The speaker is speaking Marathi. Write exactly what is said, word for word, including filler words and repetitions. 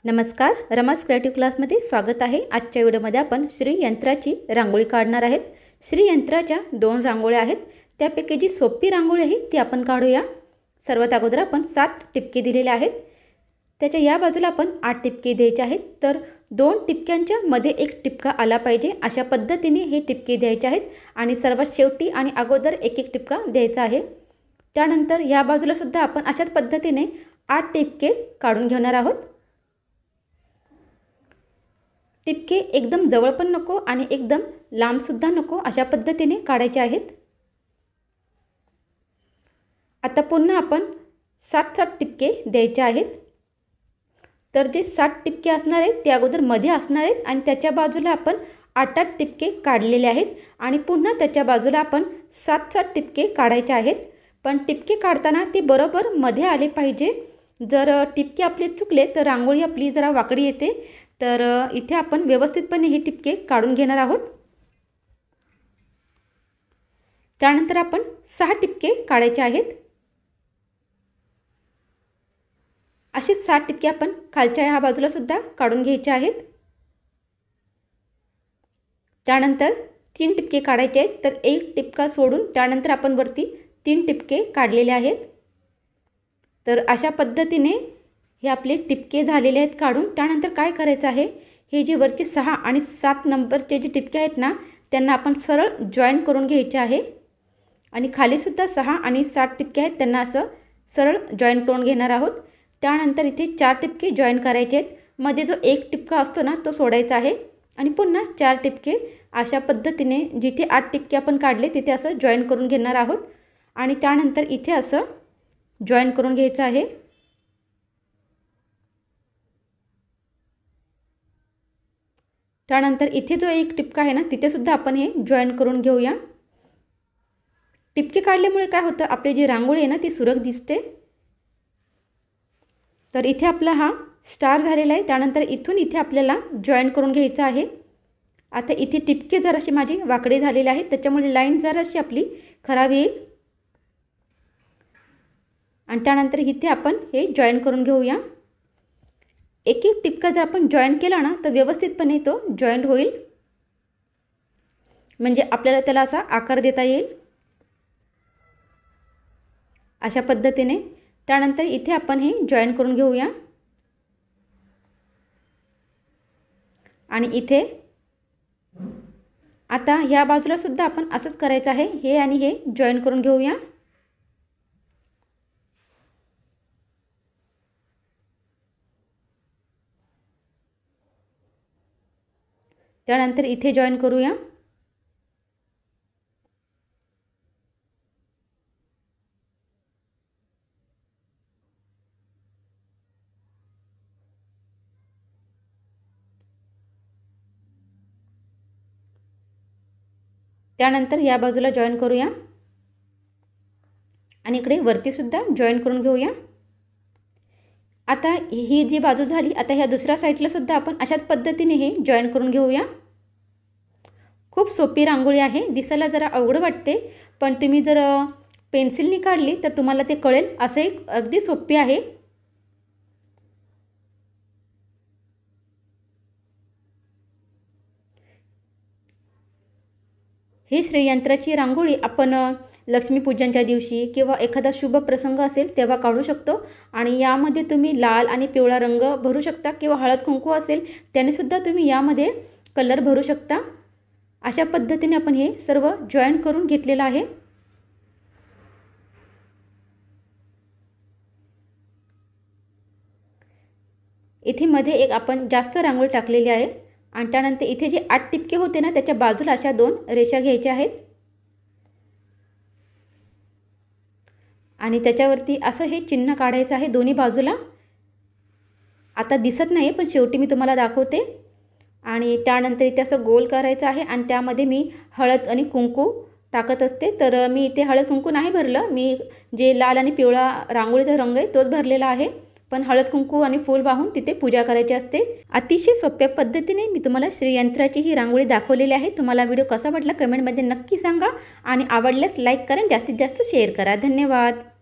नमस्कार, रमास क्रिएटिव्ह क्लासमध्ये स्वागत आहे। आजच्या व्हिडिओमध्ये आपण श्री यंत्राची रांगोळी काढणार आहेत। श्री यंत्राच्या दोन रांगोळ्या आहेत, त्यापैकी जी सोपी रांगोळी आहे ती आपण काढूया। सर्वात अगोदर आपण सात टिपके दिलेले आहेत, त्याच्या या बाजूला आपण आठ टिपके द्यायचे आहेत। तर दोन टिपक्यांच्या मध्ये एक टिपका आला पाहिजे अशा पद्धतीने हे टिपके द्यायचे आहेत आणि सर्वात शेवटी आणि अगोदर एक एक टिपका द्यायचा आहे। त्यानंतर या बाजूला सुद्धा आपण अशाच पद्धतीने आठ टिपके काढून घेणार आहोत। टिपके एकदम जवळ पण नको आणि एकदम लांब सुद्धा नको अशा पद्धतीने काढायचे आहेत। आता पुन्हा आपण सात सात टिपके द्यायचे आहेत। तर जे सात टिपके असणार आहेत ते अगोदर मध्ये असणार आहेत आणि त्याच्या बाजूला आपण आठ आठ टिपके काढलेले आहेत आणि पुन्हा त्याच्या बाजूला आपण सात सात टिपके काढायचे आहेत। पण टिपके काढताना ते बरोबर मध्ये आले पाहिजे। जर टिपके आपले चुकले तर रांगोळी आपली जरा वाकडी येते। तर इथे आपण व्यवस्थितपणे हे टिपके काढून घेणार आहोत। त्यानंतर आपण सहा टिपके काढायचे आहेत। असे सहा टिपके आपण खालच्या ह्या बाजूला सुद्धा काढून घ्यायचे आहेत। त्यानंतर तीन टिपके काढायचे आहेत, तर एक टिपका सोडून त्यानंतर आपण वरती तीन टिपके काढलेले आहेत। तर अशा पद्धतीने हे आपले टिपके झालेले आहेत काढून। त्यानंतर काय करायचं आहे, हे जे वरचे सहा आणि सात नंबरचे जे टिपके आहेत ना त्यांना आपण सरळ जॉईन करून घ्यायचे आहे आणि खाली सुद्धा सहा आणि सात टिपके आहेत त्यांना असं सरळ जॉईन करून घेणार आहोत। त्यानंतर इथे चार टिपके जॉईन करायचे आहेत, मध्ये जो एक टिपका असतो ना तो सोडायचा आहे आणि पुन्हा चार टिपके अशा पद्धतीने जिथे आठ टिपके आपण काढले तिथे असं जॉईन करून घेणार आहोत आणि त्यानंतर इथे असं जॉईन करून घ्यायचं आहे। त्यानंतर इथे जो एक टिपका आहे ना तिथे सुद्धा आपण हे जॉईन करून घेऊया। टिपके काढल्यामुळे काय होतं, आपली जी रांगोळी आहे ना ती सुरेख दिसते। तर इथे आपला हा स्टार झालेला आहे। त्यानंतर इथून इथे आपल्याला जॉईन करून घ्यायचं आहे। आता इथे टिपके जराशी माझे वाकडे झालेले आहेत त्याच्यामुळे लाईन जराशी आपली खराब येईल आणि त्यानंतर इथे आपण हे जॉईन करून घेऊया। एक एक टिपका जर आपण जॉईन केला ना तर व्यवस्थितपणे तो जॉईंट होईल, म्हणजे आपल्याला त्याला असा आकार देता येईल अशा पद्धतीने। त्यानंतर इथे आपण हे जॉईन करून घेऊया आणि इथे आता ह्या बाजूला सुद्धा आपण असंच करायचं आहे, हे आणि हे जॉईन करून घेऊया। त्यानंतर इथे जॉईन करूया। त्यानंतर या बाजूला जॉईन करूया आणि इकडे वरती सुद्धा जॉईन करून घेऊया। आता ही जी बाजू झाली, आता ह्या दुसऱ्या साईडला सुद्धा आपण अशाच पद्धतीने हे जॉईन करून घेऊया। खूप सोपी रांगोळी आहे, दिसायला जरा अवघड वाटते पण तुम्ही जर पेन्सिलने काढली तर तुम्हाला ते कळेल, असं एक अगदी सोपी आहे। ही श्रीयंत्राची रांगोळी आपण लक्ष्मीपूजनच्या दिवशी किंवा एखादा शुभ प्रसंग असेल तेव्हा काढू शकतो आणि यामध्ये तुम्ही लाल आणि पिवळा रंग भरू शकता किंवा हळद कुंकू असेल त्याने सुद्धा तुम्ही यामध्ये कलर भरू शकता। अशा पद्धतीने आपण हे सर्व जॉईन करून घेतलेलं आहे। इथे मध्ये एक आपण जास्त रांगोळी टाकलेली आहे आणि त्यानंतर इथे जे आठ टिपके होते ना त्याच्या बाजूला अशा दोन रेषा घ्यायच्या आहेत आणि त्याच्यावरती असं हे चिन्ह काढायचं आहे दोन्ही बाजूला। आता दिसत नाही पण शेवटी मी तुम्हाला दाखवते। आणि त्यानंतर इथे असं गोल करायचं आहे आणि त्यामध्ये मी हळद आणि कुंकू टाकत असते। तर मी इथे हळद कुंकू नाही भरलं, मी जे लाल आणि पिवळा रांगोळीचा रंग आहे तोच भरलेला आहे, पण हळद कुंकू आणि फूल वाहून तिथे पूजा करायची असते। अतिशय सोप्या पद्धतीने मी तुम्हाला श्रीयंत्राची ही रांगोळी दाखवलेली आहे। तुम्हाला व्हिडिओ कसा वाटला कमेंटमध्ये नक्की सांगा आणि आवडल्यास लाईक करा, जास्तीत जास्त शेअर करा। धन्यवाद।